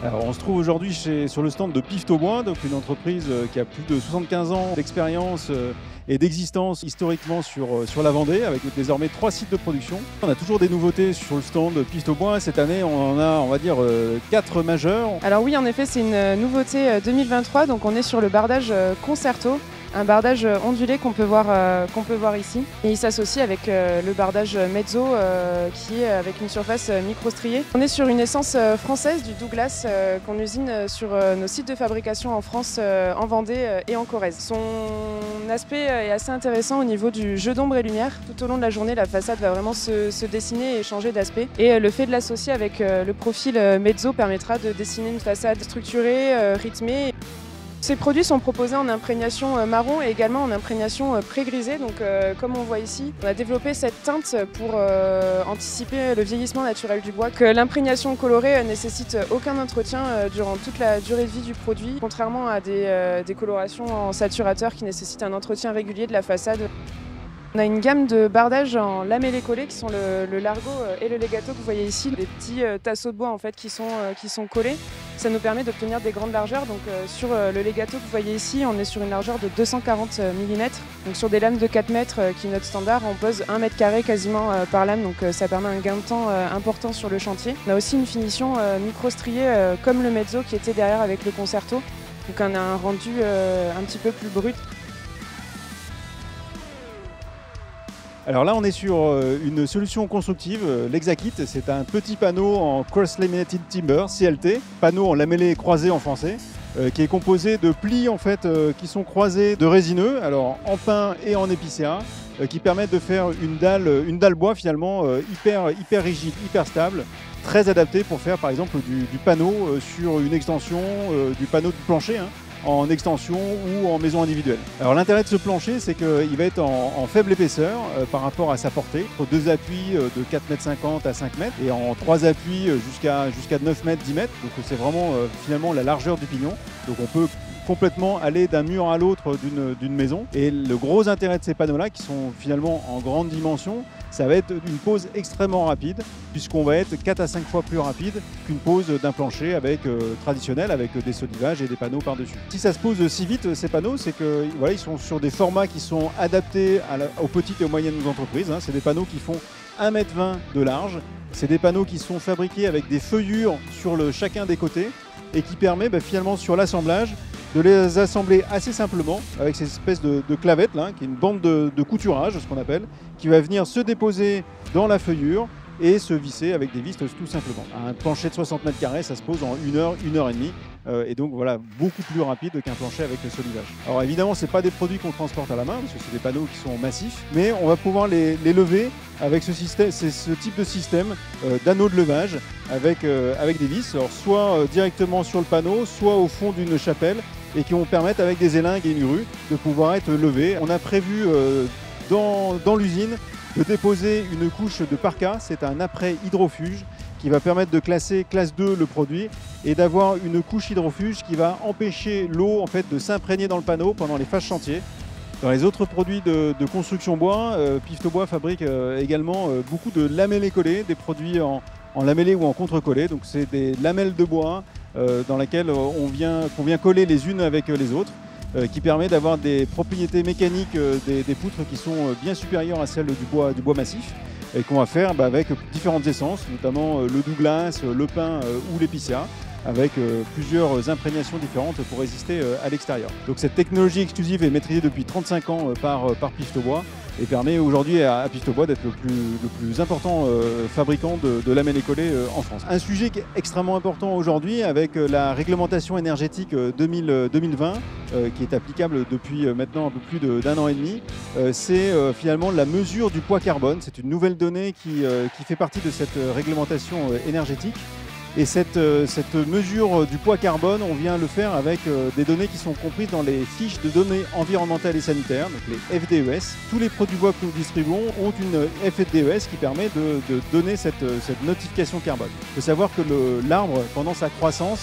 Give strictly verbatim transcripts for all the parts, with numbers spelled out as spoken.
Alors, on se trouve aujourd'hui sur le stand de Piftobois, donc une entreprise qui a plus de soixante-quinze ans d'expérience et d'existence historiquement sur, sur la Vendée, avec désormais trois sites de production. On a toujours des nouveautés sur le stand de Piftobois. Cette année, on en a, on va dire, quatre majeurs. Alors oui, en effet, c'est une nouveauté deux mille vingt-trois, donc on est sur le bardage Concerto. Un bardage ondulé qu'on peut voir, euh, qu'on peut voir ici. Et il s'associe avec euh, le bardage Mezzo euh, qui est avec une surface euh, micro-striée. On est sur une essence euh, française du Douglas euh, qu'on usine sur euh, nos sites de fabrication en France, euh, en Vendée euh, et en Corrèze. Son aspect euh, est assez intéressant au niveau du jeu d'ombre et lumière. Tout au long de la journée, la façade va vraiment se, se dessiner et changer d'aspect. Et euh, le fait de l'associer avec euh, le profil euh, Mezzo permettra de dessiner une façade structurée, euh, rythmée. Ces produits sont proposés en imprégnation marron et également en imprégnation pré-grisée. Donc, euh, comme on voit ici, on a développé cette teinte pour euh, anticiper le vieillissement naturel du bois. Que l'imprégnation colorée nécessite aucun entretien euh, durant toute la durée de vie du produit, contrairement à des, euh, des colorations en saturateur qui nécessitent un entretien régulier de la façade. On a une gamme de bardages en lamellé collé qui sont le, le largo et le legato que vous voyez ici, des petits euh, tasseaux de bois en fait qui sont, euh, qui sont collés. Ça nous permet d'obtenir des grandes largeurs. Donc euh, sur euh, le legato que vous voyez ici, on est sur une largeur de deux cent quarante millimètres. Donc sur des lames de quatre mètres euh, qui est notre standard, on pose un mètre carré quasiment euh, par lame. Donc euh, ça permet un gain de temps euh, important sur le chantier. On a aussi une finition euh, micro-striée euh, comme le Mezzo qui était derrière avec le Concerto. Donc on a un rendu euh, un petit peu plus brut. Alors là, on est sur une solution constructive, l'Exakit. C'est un petit panneau en Cross Laminated Timber, C L T, panneau en lamellé croisé en français, euh, qui est composé de plis en fait, euh, qui sont croisés de résineux, alors en pin et en épicéa, euh, qui permettent de faire une dalle, une dalle bois finalement euh, hyper, hyper rigide, hyper stable, très adaptée pour faire par exemple du, du panneau euh, sur une extension euh, du panneau de plancher. Hein, en extension ou en maison individuelle. Alors l'intérêt de ce plancher, c'est qu'il va être en, en faible épaisseur euh, par rapport à sa portée, entre deux appuis euh, de quatre mètres cinquante à cinq mètres et en trois appuis euh, jusqu'à jusqu'à neuf mètres, dix mètres. Donc c'est vraiment euh, finalement la largeur du pignon. Donc on peut complètement aller d'un mur à l'autre d'une maison. Et le gros intérêt de ces panneaux-là, qui sont finalement en grande dimension, ça va être une pose extrêmement rapide, puisqu'on va être quatre à cinq fois plus rapide qu'une pose d'un plancher avec, euh, traditionnel, avec des solivages et des panneaux par-dessus. Si ça se pose si vite, ces panneaux, c'est que voilà, ils sont sur des formats qui sont adaptés à la, aux petites et aux moyennes entreprises. Hein. C'est des panneaux qui font un mètre vingt de large. C'est des panneaux qui sont fabriqués avec des feuillures sur le, chacun des côtés et qui permet bah, finalement sur l'assemblage de les assembler assez simplement avec cette espèce de, de clavette là, qui est une bande de, de couturage, ce qu'on appelle, qui va venir se déposer dans la feuillure et se visser avec des vis tout simplement. Un plancher de soixante mètres carrés, ça se pose en une heure, une heure et demie. Euh, et donc voilà, beaucoup plus rapide qu'un plancher avec le solivage. Alors évidemment, ce n'est pas des produits qu'on transporte à la main, parce que c'est des panneaux qui sont massifs, mais on va pouvoir les, les lever avec ce, système, c'est ce type de système euh, d'anneaux de levage avec, euh, avec des vis, alors soit euh, directement sur le panneau, soit au fond d'une chapelle, et qui vont permettre avec des élingues et une grue de pouvoir être levés. On a prévu euh, dans, dans l'usine de déposer une couche de parka, c'est un après hydrofuge qui va permettre de classer classe deux le produit et d'avoir une couche hydrofuge qui va empêcher l'eau en fait, de s'imprégner dans le panneau pendant les phases chantier. Dans les autres produits de, de construction bois, euh, Piftobois fabrique euh, également euh, beaucoup de lamellés collés, des produits en, en lamellé ou en contre-collé. Donc c'est des lamelles de bois euh, dans lesquelles on vient, qu'on vient coller les unes avec les autres, euh, qui permet d'avoir des propriétés mécaniques euh, des, des poutres qui sont bien supérieures à celles du bois, du bois massif, et qu'on va faire bah, avec différentes essences, notamment euh, le Douglas, le pin euh, ou l'épicéa, avec euh, plusieurs imprégnations différentes pour résister euh, à l'extérieur. Donc cette technologie exclusive est maîtrisée depuis trente-cinq ans euh, par, euh, par Piftobois et permet aujourd'hui à, à Piftobois d'être le plus, le plus important euh, fabricant de, de lamellés collés euh, en France. Un sujet qui est extrêmement important aujourd'hui avec euh, la réglementation énergétique euh, deux mille vingt euh, qui est applicable depuis euh, maintenant un peu plus d'un an et demi, euh, c'est euh, finalement la mesure du poids carbone. C'est une nouvelle donnée qui, euh, qui fait partie de cette euh, réglementation euh, énergétique. Et cette, euh, cette mesure du poids carbone, on vient le faire avec euh, des données qui sont comprises dans les fiches de données environnementales et sanitaires, donc les F D E S. Tous les produits bois que nous distribuons ont une F D E S qui permet de, de donner cette, cette notification carbone. Il faut savoir que l'arbre, pendant sa croissance,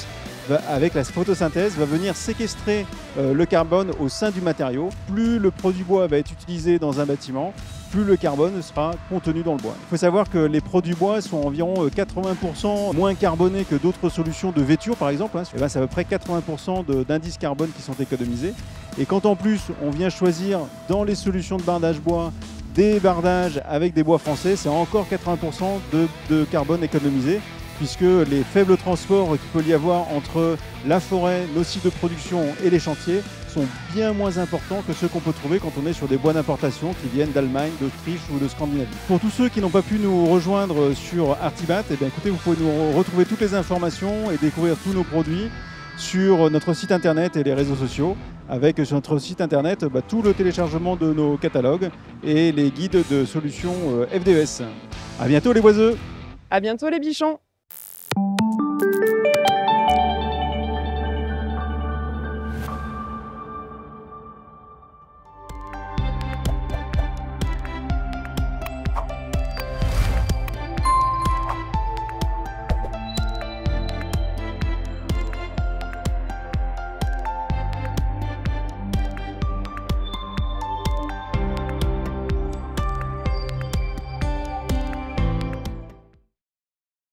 va, avec la photosynthèse, va venir séquestrer euh, le carbone au sein du matériau. Plus le produit bois va être utilisé dans un bâtiment, plus le carbone sera contenu dans le bois. Il faut savoir que les produits bois sont environ quatre-vingts pour cent moins carbonés que d'autres solutions de vêture par exemple. Hein. Et ben, c'est à peu près quatre-vingts pour cent d'indices carbone qui sont économisés. Et quand en plus on vient choisir dans les solutions de bardage bois des bardages avec des bois français, c'est encore quatre-vingts pour cent de, de carbone économisé, puisque les faibles transports qu'il peut y avoir entre la forêt, nos sites de production et les chantiers sont bien moins importants que ceux qu'on peut trouver quand on est sur des bois d'importation qui viennent d'Allemagne, d'Autriche ou de Scandinavie. Pour tous ceux qui n'ont pas pu nous rejoindre sur Artibat, eh bien, écoutez, vous pouvez nous retrouver toutes les informations et découvrir tous nos produits sur notre site internet et les réseaux sociaux, avec sur notre site internet bah, tout le téléchargement de nos catalogues et les guides de solutions F D E S. À bientôt les boiseux. À bientôt les bichons.